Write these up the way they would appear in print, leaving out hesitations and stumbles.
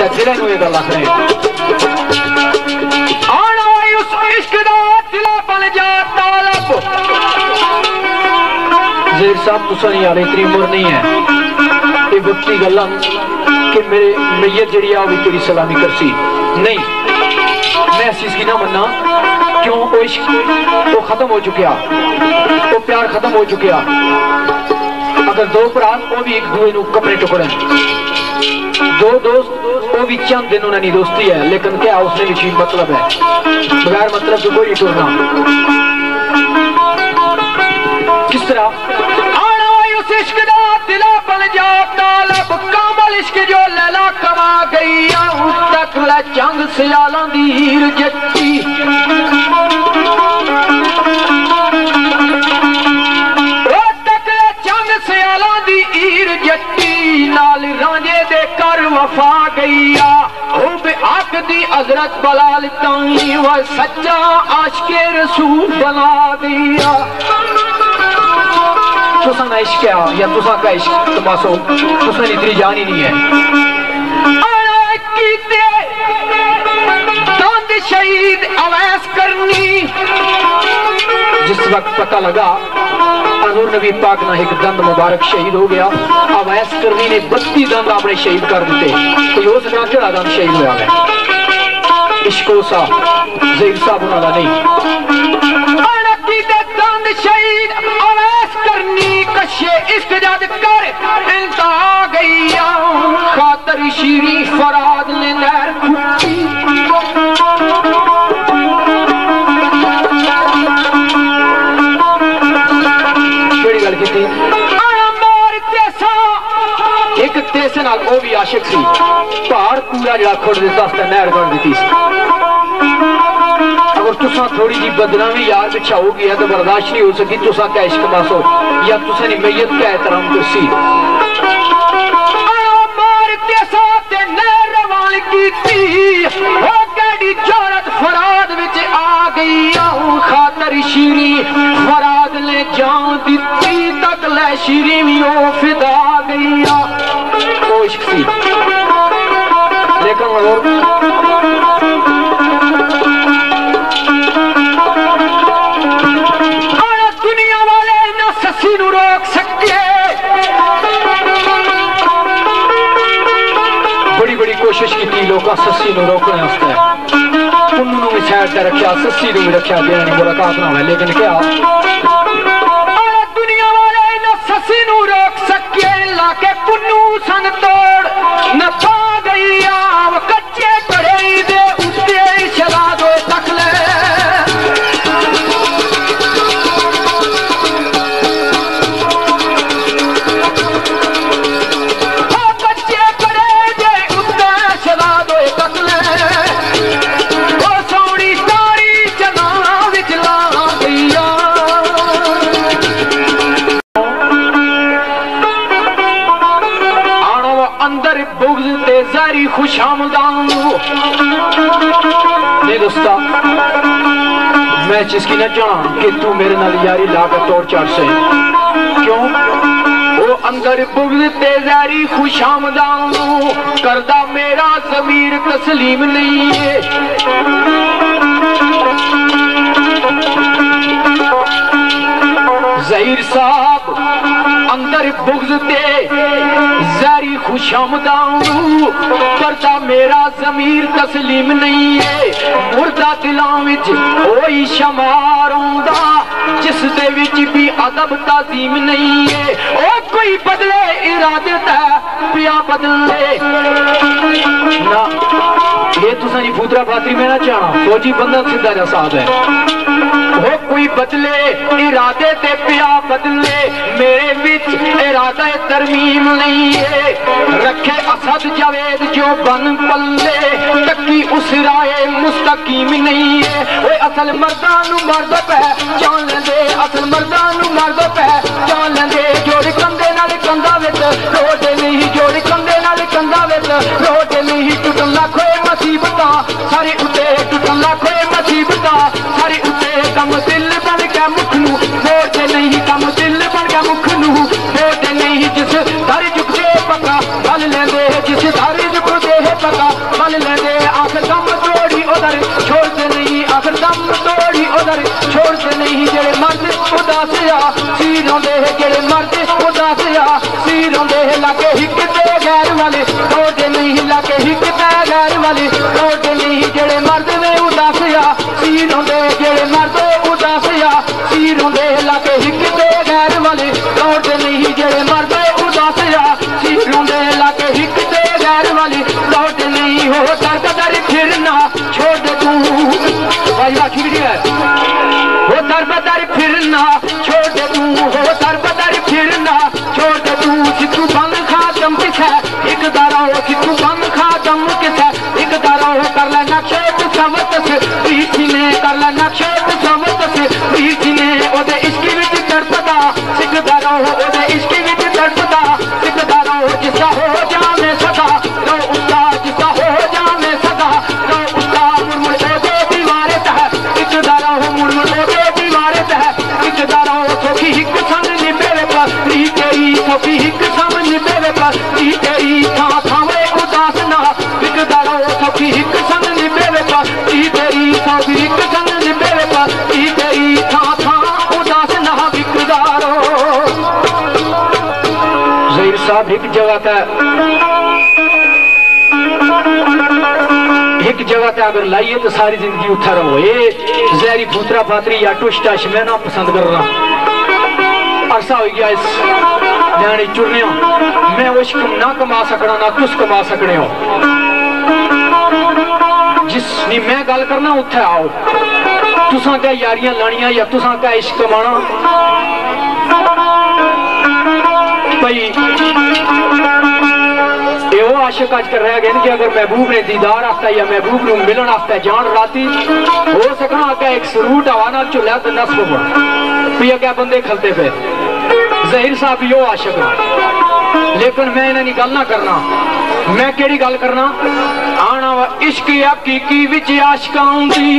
ہے دلے نو یہ گل آخنے آنا وائی اس عشق دا دلا بن جا طالب زیر صاحب تو سنی یار اتنی عمر نہیں ہے یہ وقتی گلا کہ میرے میت جڑی آوی تیری سلامی کرسی نہیں میں اس چیز کی نہ مننا کیوں وہ عشق وہ ختم ہو چکیا وہ پیار ختم ہو چکیا اگر دو پرات وہ بھی ایک دوئے نو کپڑے ٹکڑے دو دوست وہ بھی چند دن انہیں نہیں دوستی ہے لیکن کیا اس نے بھی مطلب ہے بغیر مطلب تو کوئی ٹورنا کس طرح آنا وائی اس عشق دا دلا بن جا طالب کامل عشق جو لیلا کما گئی اس تک لے چنگ سیالاں دی ہیر جٹی جٹی نال رانجے دے کر وفا گئیا حب حق دی حضرت بلال تائیں وہ سچا عاشق رسول بنا دیا تساں نہ عشق کیا یا تساں کا عشق تماسو تساں اتنی جان ہی نہیں ہے آنا کیتے داند شہید اویس کرنی جس وقت پتہ لگا حضور نبی پاک نہ ایک دند مبارک شہید ہو گیا اویس کرنی نے 32 دند اپنے شہید کر دیتے کوئی ہو سکا کیڑا دند شہید ہوا ہے عشقو سا زیر صاحب انہا نہیں آنا کیتے دند شہید اویس کرنی کشے عشق جد کر انتہا گئی خاطر شیری فراد نے نہر کھٹی ایک تیسے نال وہ بھی عاشق سی پہاڑ پورا جڑا کھڑ دیتا اس نے نہر کر دیتی سی اگر تساں تھوڑی جی بدنامی یار بچھا ہو گیا تو برداشت نہیں ہو سکی تساں کیا عشق ماسو یا تساں نے میت کا احترام کرسی مار تیسا تے نہر روان کی تھی ہو گیڑی جورت فراد وچ آ گئی خاطر شیری فراد لے جان دیتی تک لے شیری میوں فدا گئی وہ عشق سی لیکن اور دنیا والے نہ سسی نو روک سکے بڑی بڑی کوشش کی تھی لوگا سسی نو روکنے ہستا ہے انہوں نے سیڈ تے رکھیا سسی نو بھی رکھیا دینا نہیں ملاقات نہ ہوئے لیکن کیا دنیا والے نہ سسی نو روک سکے لاکے کنو سن توڑ نہ پا گئی آو کچے پڑے دے اتے شلا دو تک لے کچے پڑے دے اتے شلا دو تک لے وہ سوڑی ساری چلا وچلا گئی اندر بغض تے زاری خوش آمدان نہیں دوستا میں چیز کی نہ جانا کہ تو میرے نال یاری لا کر توڑ چاڑ سے کیوں وہ اندر بغض تے زاری خوش آمدان کردہ میرا ضمیر تسلیم نہیں ہے ظہیر صاحب اندر بغض تے زاری خوش آمدان کردہ میرا ضمیر تسلیم نہیں ہے مردہ دلان وچ ہوئی شمار ہوندہ جس دے وچ بھی ادب تعظیم نہیں ہے او کوئی بدلے ارادت ہے پیا بدلے نا یہ تو سانی پھوترا بھاتری میں نہ چاہنا فوجی بندہ سدھا جا صاحب ہے وہ کوئی بدلے ارادے تے پیا بدلے میرے وچ ارادہ ترمیم نہیں ہے رکھے اسد جاوید جو بن پلے تکی اس رائے مستقیم نہیں ہے وہ اصل مردانو مرد پہ جان لے اصل مردانو مرد پہ جان لے جوڑ کندے نال کندہ وچ روڈے نہیں جوڑ کندے نال کندہ وچ روڈے نہیں ٹوٹن لاکھے مصیبتاں سارے اتے ٹوٹن لاکھے مصیبتاں سارے اتے کم دل بن کے مکھ نو موڑے نہیں کم دل بن کے مکھ نو موڑے نہیں جس در جھک دے پکا بل لے دے جس در جھک دے پکا होता बल लेंदे आखिर दम तोड़ी उधर छोड़ते नहीं आखिर दम तोड़ी उधर छोड़ते नहीं जेड़े मर्द उदास आ सी रोंदे जेड़े मर्द उदास आ सी रोंदे लाके हिक ते गैर वाले तोड़ते नहीं लाके हिक ते गैर वाले तोड़ते नहीं जेड़े मर्द में उदास आ सी रोंदे जेड़े मर्द उदास आ सी रोंदे लाके हिक ते गैर वाले तोड़ते नहीं जेड़े मर्द उदास आ सी रोंदे लाके हिक ते गैर वाले तोड़ते नहीं हो दर बदर फिरना छोड़ दे तू वाह ठीक है हो दर बदर फिरना छोड़ दे तू हो दर बदर फिरना छोड़ दे तू सिद्धू बंद खादम किसे एक दारा हो सिद्धू बंद खादम किसे एक दारा हो कर ले नक्शे तू समत से प्रीति ने कर ले नक्शे तू समत से प्रीति ने ओदे इश्क विच तड़पदा सिख दारा हो ओदे इश्क विच तड़पदा सिख दारा हो जिसा हो जाने सदा रो उसका जिसा हो जाने सदा रो उसका मुरमुर ओदे दीवारे तह एक दारा हो मुरमुर ओदे दीवारे तह एक दारा हो सोखी हिक संग निबेवे पर री तेरी सोखी हिक संग निबेवे पर री तेरी था थावे उदास ना एक दारा हो सोखी हिक संग निबेवे पर री तेरी सोखी हिक संग निबेवे पर री तेरी था उदास ना बिकदारो ज़हीर साहब एक जगह ते अगर लाइए तो सारी जिंदगी उठा रहो ये जहरी फूतरा फातरी या टुश टश मैं ना पसंद कर रहा अरसा हो गया इस न्याणी चुरने मैं वो इश्क ना कमा सकना ना तुस कमा सकने हो जिसनी मैं गल करना उत्थे आओ तुसां क्या यारियां लानियां या तुसां क्या इश्क कमाना भाई वो आशिक आज कर रहा है कि अगर महबूब ने दीदार आता या महबूब ने मिलन आता जान राती हो सकना क्या एक सरूट हवा ना चुलिया तो नस्ब हो पिया क्या बंदे खलते पे ज़हीर साहब यो आशिक लेकिन मैं इन्हें गल ना करना मैं केड़ी गल करना आना वा इश्क हकीकी विच आशिकां दी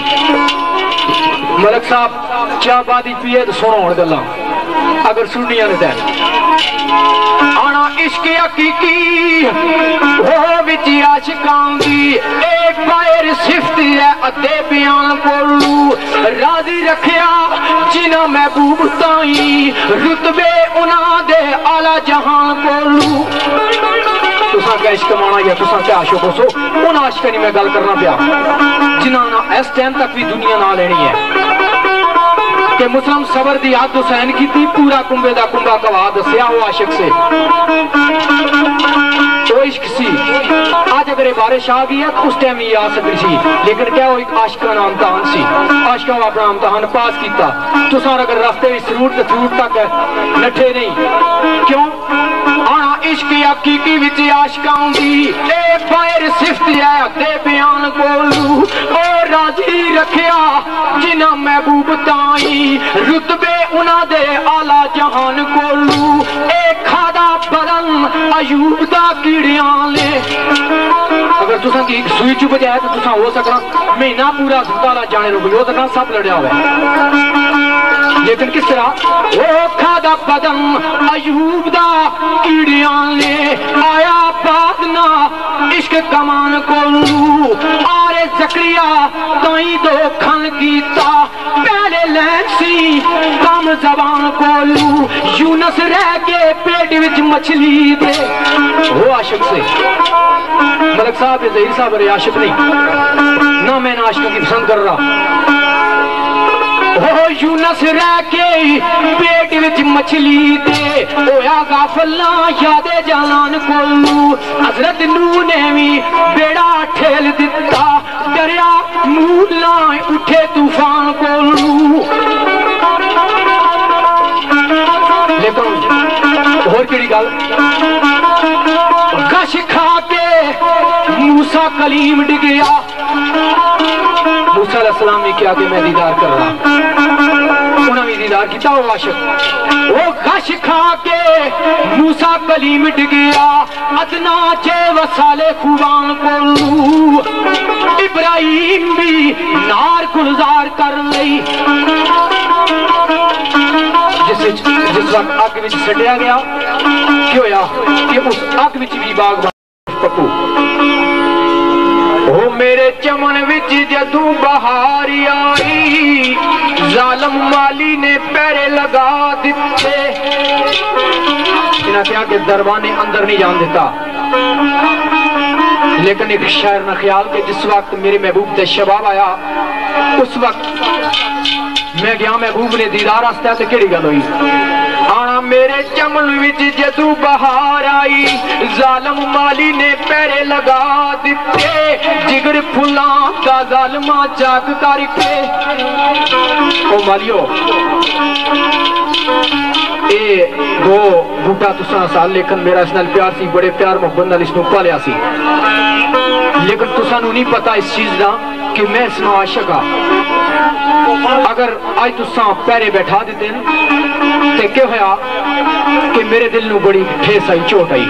मलक साहब क्या बादी पिए तो सुनो हुण गल्लां अगर सुनिया ने आना इश्क हकीकी हो विच आशिकां दी एक बाहर सिफत है अद्धे बयान कोलू राजी रखिया जिन्हां महबूब ताई रुतबे उन्हां दे आला जहान कोलू तुसां क्या इश्क माना या तुसां क्या आशिक हो उन आशिकां दी मैं गल करना पिया जिन्हां ना इस टाइम तक भी दुनिया ना लेनी है कि मुस्लिम सबर दी याद हुसैन की थी पूरा कुंबे दा कुंबा कवा दसिया वो आशिक से वो इश्क सी आज अगर ये बारिश आ गई है तो उस टाइम ही आ सकती थी लेकिन क्या वो एक आशिका नाम इम्तहान सी आशिका अपना इम्तहान पास किया तुसां अगर रास्ते में फ्रूट तक नठे नहीं क्यों आना इश्क हकीकी विच आशिकां दी ए बाहर सिफत है अते बयान कोलू ओ राजी रखिया जिन्हां महबूब ताई रुतबे उन्हां दे आला जहान कोलू ए खादा बदन अयूब दा कीड़ियां ले अगर तुसां की सुई चुप जाए तो तुसां हो सकना महीना पूरा अस्पताल जाने रो गयो तक सब लड़या हुआ लेकिन किस तरह वो खादा बदन अयूब दा कीड़ियां ले आया पादना इश्क कमान कोलू आरे जकरिया ताई दो खन कीता पहले लैसी कम जबान कोलू यूनस रह के पेट विच मछली दे वो आशिक से मलक साहब ज़हीर साहब रे आशिक नहीं ना मैं आशिक की पसंद कर रहा हो यूनस रह के पेट विच मछली दे होया गाफला यादे जान कोलू हजरत नूह ने भी बेड़ा ठेल दिता दरिया मूला उठे तूफान कोलू लेकिन होर केड़ी गल गश खा के मूसा कलीम डिगया मूसा अलैहिस्सलाम ने क्या कि मैं दीदार कर रहा उन्हें भी दीदार किया वो आशिक वो गश खा के मूसा कलीम डिगया अदना चे वसाले खुबान कोलू इब्राहिम भी नार गुलजार कर लई जिस वक्त अग विच सड़िया गया की होया कि उस अग विच भी बाग पक्कू میرے چمن وچ جدوں بہار آئی ظالم مالی نے پیرے لگا دیتے انہاں کہا کہ دربانے اندر نہیں جان دیتا لیکن ایک شاعر نہ خیال کہ جس وقت میرے محبوب تے شباب آیا اس وقت میں گیا محبوب نے دیدار آستا ہے تو کیڑی گل ہوئی آنا میرے چمن وچ جدوں بہار آئی ظالم مالی نے پیرے لگا دیتے جگر پھلاں دا ظالمہ چاک کر کے او مالیو اے دو بوٹا تساں سال لیکن میرا اس نال پیار سی بڑے پیار محبت نال اس نو پالیا سی لیکن تساں نو نہیں پتا اس چیز دا کہ میں اس نو عاشق ہاں اگر آج تساں پیرے بیٹھا دیتے ہیں تے کیا ہویا کہ میرے دل نو بڑی ٹھیس آئی چوٹ آئی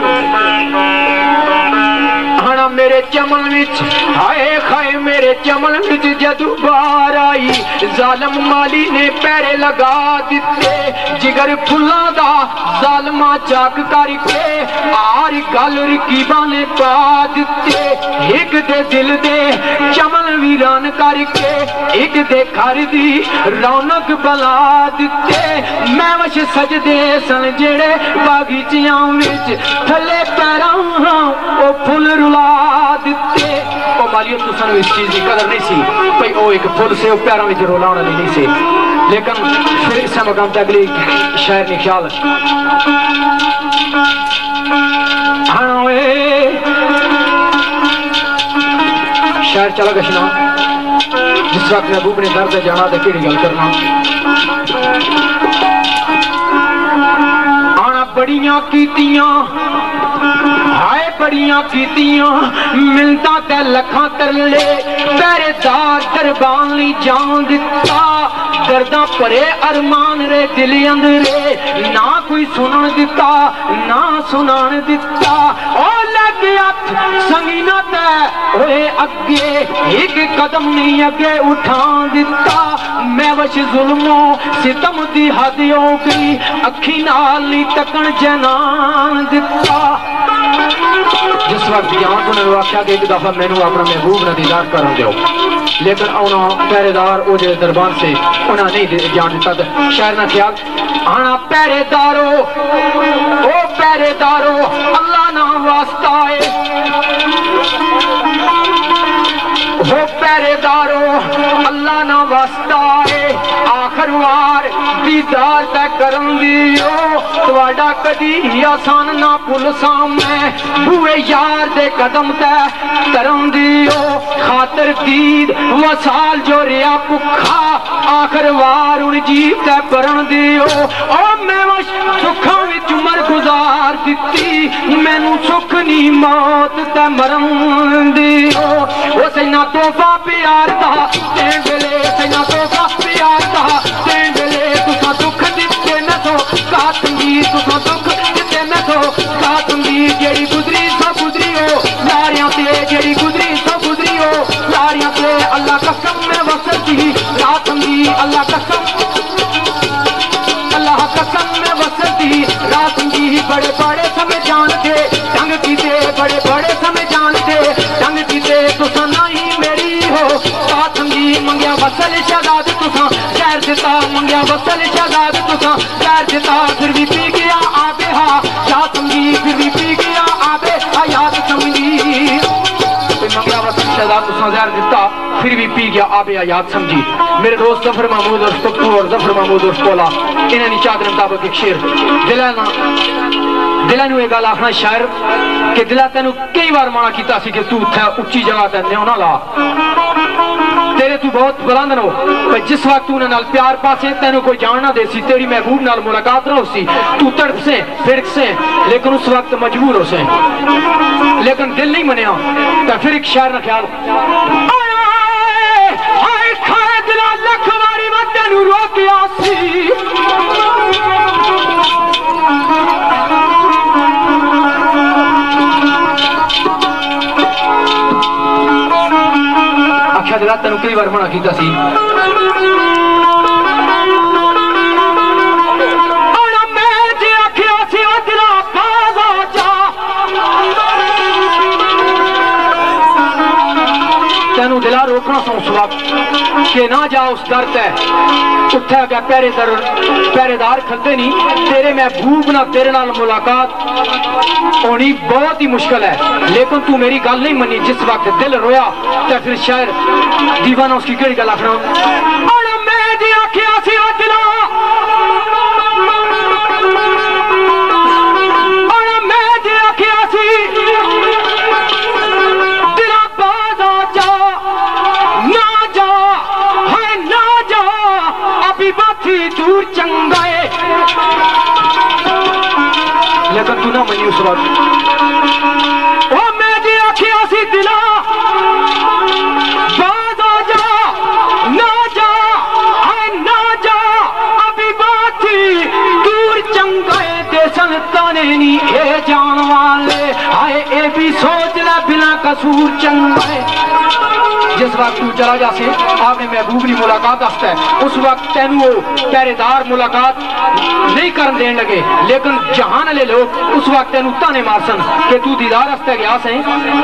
ہانا میرے چمن وچ ہائے خائے میرے چمن وچ جدوں بہار آئی ظالم مالی نے پیرے لگا دیتے جگر پھلاں دا ظالمہ چاک کر کے آر گل رکیباں نے پا دیتے ایک دے دل دے چمن ویران کر کے ایک دے گھر دی رونق بلا دیتے میں وش سجدے سن جڑے باغیچیاں وچ تھلے پیراں او پھل رلا دیتے او مالیو تو سنو اس چیز کی قدر نہیں سی بھئی او ایک پھل سے او پیراں وچ رولانا نہیں سی لیکن پھر اس مقام تے اگلی شاعر نے خیال شاعر چلا گشنا جس وقت محبوب نے درد جانا تے کیڑی گل کرنا آنا بڑیاں کیتیاں ہائے بڑیاں کیتیاں ملتا تے لکھاں ترلے پیرے دار دربان لی جان دیتا درداں پرے ارمان رے دل اندرے نہ کوئی سنن دیتا نہ سنان دیتا او لگیا سنگینہ تے ہوئے اگے ایک قدم نہیں اگے اٹھان دیتا میں وش ظلموں ستم دی حد ہو گئی اکھی نالی تکن جنان دیتا جس وقت جان تو نے واقعہ کہ ایک دفعہ میں نے اپنا محبوب نہ دیدار کرن دیو لیکن انہوں پہرے دار او جے دربان سے انہوں نہیں جان دیتا شاعر نہ خیال آنا پہرے دارو او پہرے دارو اللہ نہ واسطہ ہے وہ پہرے دارو اللہ نہ واسطہ ہے آخر وار دیدار تے کرن دیو تواڈا کدی آسان نہ پل سامنے بوئے یار دے قدم تے کرن دیو خاطر دید وسال جو ریا پکھا آخر وار ان جیب تے پرن دیو او میں وش سکھاں وچ عمر گزار دیتی مینوں سکھ نہیں موت تے مرن دیو وہ سینا توفہ پیار دا تین ویلے سینا توفہ پیار دا تین ویلے تساں دکھ دتے نہ تو کاتنگی تساں دکھ دتے نہ تو کاتنگی جیڑی گزری سو گزری ہو لاریاں تے جیڑی گزری سو گزری ہو لاریاں تے اللہ قسم میں وصل دی راتنگی اللہ قسم میں وصل دی راتنگی بڑے بڑے سمجھ جان دے ڈنگ کی دے بڑے بڑے سمجھ جان دے ڈنگ کی دے تساں نہیں میری ہو راتنگی منگیا وصل شہزاد تساں شہر دیتا منگیا وصل شہزاد تساں شہر دیتا پھر بھی پی گیا آبے ہاں راتنگی پھر بھی پی گیا آبے حیات سمجھی منگیا وصل شہزاد تساں زہر دیتا پھر بھی پی گیا آبے حیات سمجھی میرے دوست ظفر محمود اور سکتو اور ظفر محمود اور سکولا انہیں نہیں چاہتے مطابق ایک شیر دلانو ایک گل آخنا شاعر کہ دلہ تینو کئی بار مانا کیتا سی کہ تو تھا اچھی جگہ تے نیو نہ لا تیرے تو بہت بلند نو جس وقت تو نال پیار پاسے تینو کوئی جاننا دے سی تیری محبوب نال ملاقات نہ ہو سی تو تڑپ سے پھرک سے لیکن اس وقت مجبور ہو سے لیکن دل نہیں منیا تو پھر ایک شاعر نہ خیال آئے کھائے دلہ لکھ واری میں تینو روکیا سی اکھا دلہ تینو کئی بار منع کیتا سی تینوں دلا روکنا سا اس وقت کہ نہ جا اس در تے اتھے گیا پہرے دار کھلتے نہیں تیرے محبوب نہ تیرے نال ملاقات ہونی بہت ہی مشکل ہے لیکن تو میری گل نہیں منی جس وقت دل رویا تے پھر شاعر دیوانہ اس کی کیڑی گل آکھنا اور میں دی آکھیا سی دلا اور میں دی آکھیا سی دور چنگائے لیکن تو نہ منی اس وقت او میں دی آکھیا سی دلا بعد آ جا نہ جا نہ جا ابھی بات تھی دور چنگائے دے سلطانے نی اے جان والے آئے اے بھی سوچ لے بنا قصور چنگائے جس وقت تو چلا جا سے آپ نے محبوب نے ملاقات آستا ہے اس وقت تینوں پہرے دار ملاقات نہیں کرن دین لگے لیکن جہان لے لوگ اس وقت تینوں تانے مارسن کہ تو دیدار آستا گیا سے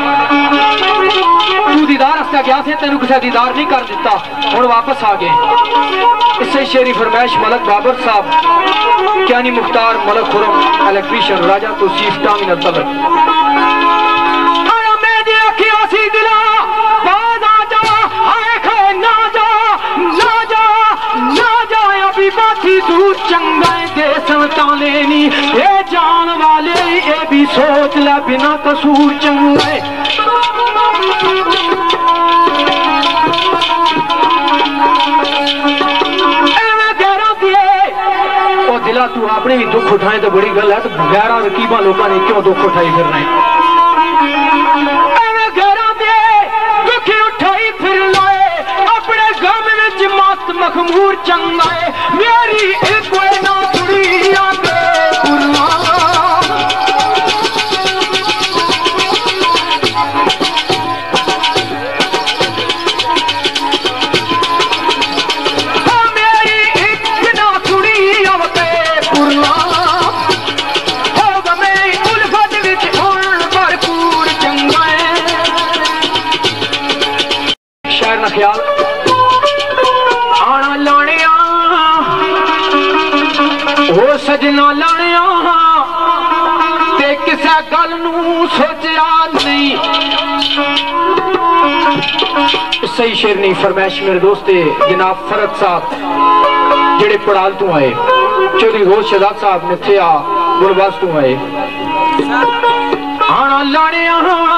تو دیدار آستا گیا سے تینوں کسے دیدار نہیں کر دیتا اور واپس آگئے اس سے شیری فرمائش ملک بابر صاحب کیانی مختار ملک خرم الیکٹریشن راجہ توصیف ٹامین الطبر دور چنگائے دے سلطانے نی اے جان والے اے بھی سوچ لے بنا قصور چنگائے ایویں گہرا دیے او دلا تو اپنے بھی دکھ اٹھائیں تو بڑی گل ہے تو غیرہ رقیبہ لوگاں نے کیوں دکھ اٹھائی پھر رہے ایویں گہرا دیے دکھ اٹھائی پھر لائے اپنے غم وچ مست مخمور چنگائے میری ایک نہ تڑی آگے خیال آنا لانیا وہ سجنا لانیا تے کسے گل نو سوچیا نہیں صحیح شعر نہیں فرمائش میرے دوستے جناب فرد صاحب جڑے پڑھال تو آئے چودھری روز شہزاد صاحب نے تھیا گلباز تو آئے آنا لانیا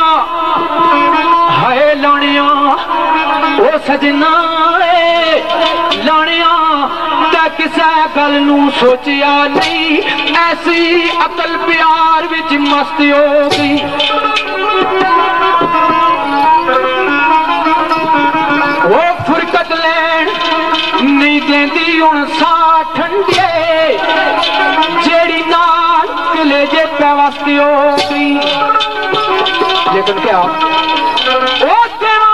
ہائے لانیا او سجنا لانیا تے کسے گل نو سوچیا نہیں ایسی عقل پیار وچ مست ہو گئی وہ فرقت لین نہیں دیندی ہن سا ٹھنڈے جیڑی نال کلیجے پہ واسطے ہو گئی لیکن کیا او تیرا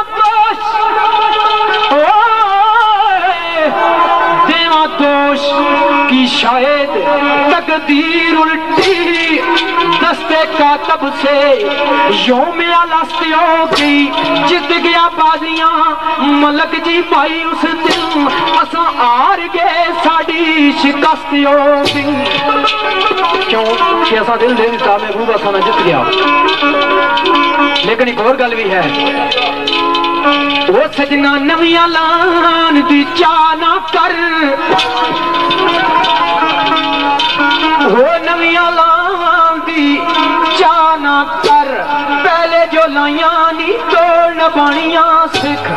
دوش کی شاید تقدیر الٹی دستے کاتب سے یوم الاستی ہو گئی جت گیا بازیاں ملک جی پائی اس دن اساں آر گئے ساڑی شکستی ہو گئی کیوں کہ اساں دل دے دیتا محبوب اساں نہ جت گیا لیکن ایک اور گل بھی ہے وہ سجنا نویاں لان دی چاہ نہ کر وہ نویاں لان دی چاہ نہ کر پہلے جو لائیاں نی توڑ نہ بانیاں سکھ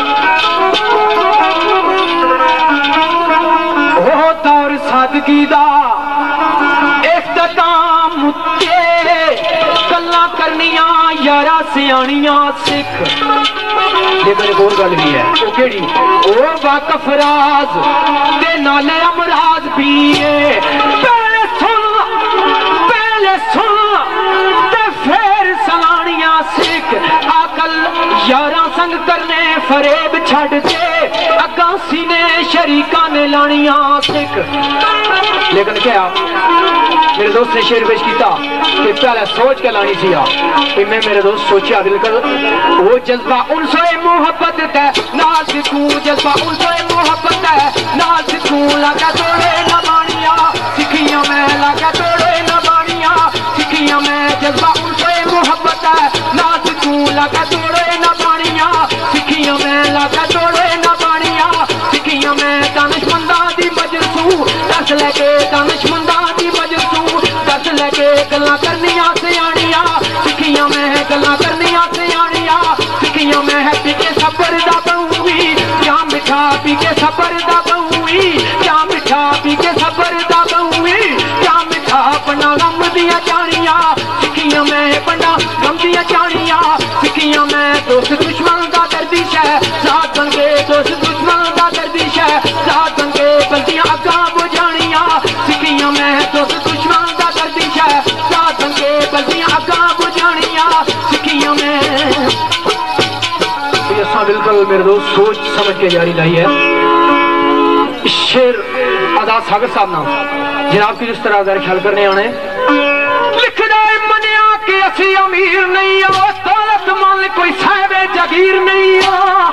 وہ دور سادگی دا اختتام متے گلاں کرنیاں یارا سیانیاں سکھ لیکن ایک اور گل بھی ہے وہ کیڑی وہ واقف راز تے نالے امراض پیے پہلے سن تے پھر سلانیاں سکھ عقل یاراں سنگ کرنے فریب چھڑ دے اگاں سینے شریکاں نے لانیاں سکھ لیکن کیا میرے دوست نے شعر پیش کیتا کہ پہلے سوچ کے لانی سی کہ میں میرے دوست سوچیا دل کر وہ جذبہ انسوئے محبت تے نال سکوں جذبہ انسوئے محبت تے نال سکوں لگا توڑے نہ بانیاں سکھیاں میں لگا توڑے نہ بانیاں سکھیاں میں جذبہ انسوئے محبت تے نال سکوں لگا توڑے نہ بانیاں سکھیاں میں لگا توڑے نہ بانیاں سکھیاں میں دانشمنداں دی مجلسوں دس لے کے دانشمنداں دی مجلسوں دس لے کے گلاں کرنیاں سیاڑیاں سکھیاں میں گلاں کرنیاں سیاڑیاں سکھیاں میں ہے پی کے صبر دا بہوی کیا مٹھا پی کے صبر دا بہوی کیا مٹھا پی کے صبر دا بہوی کیا مٹھا بنا غم دیاں چاڑیاں سکھیاں میں بنا غم دیاں چاڑیاں سکھیاں میں دوست دشمن دا دردش ہے ذات بن کے دوست دشمن دا دردش ہے ذات بن کے بلدیاں اگاں بجھانیاں سکھیاں میں دوست دشمن دا دردش ہے ذات بن کے بلدیاں اگاں بجھانیاں سکھیاں میں یہ اساں بالکل میرے دوست سوچ سمجھ کے جاری لائی ہے شعر آزاد ساگر صاحب نام جناب کی جس طرح ظاہر خیال کرنے آنے لکھ دائے منیا کہ اسی امیر نہیں ہو دولت مال کوئی صاحب جگیر نہیں ہو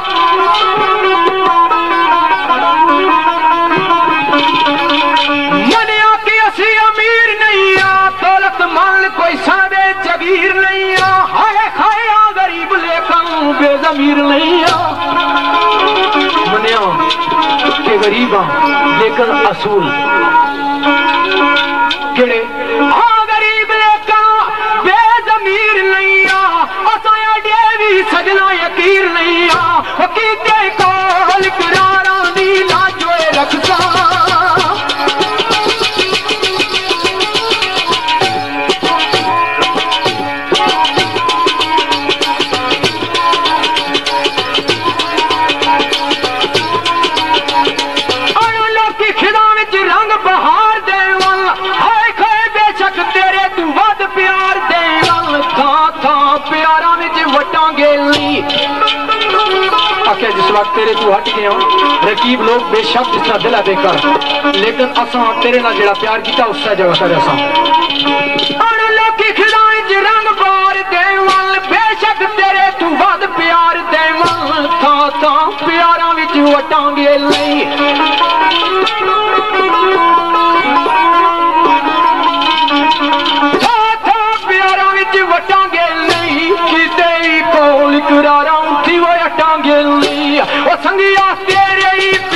منیا کہ اسی امیر نہیں ہو دولت مال کوئی صاحب جگیر نہیں ہو ہائے کھایا غریب لیکن بے ضمیر نہیں ہو منیا کہ غریب ہاں لیکن اصول کیڑے ہاں غریب لیکن بے ضمیر نہیں ہاں اساں ڈیوی سجنا یقیر نہیں ہاں حقیقے کول قراراں دی لاجوے رکھتا جس وقت تیرے تو ہٹ گیا رقیب لوگ بے شک جس طرح دل ہے بے کر لیکن اساں تیرے نہ جڑا پیار کیتا اس سے جگہ کر اساں اور لوکی کھڑائیں جی رنگ بار دیوال بے شک تیرے تو ود پیار دیوال تھا تھا پیاراں وچ وٹاں گے لئی تھا تھا پیاراں وچ وٹاں گے لئی کتے کول قراراں تھی وہ اٹاں گے لئی او سنگیا تیرے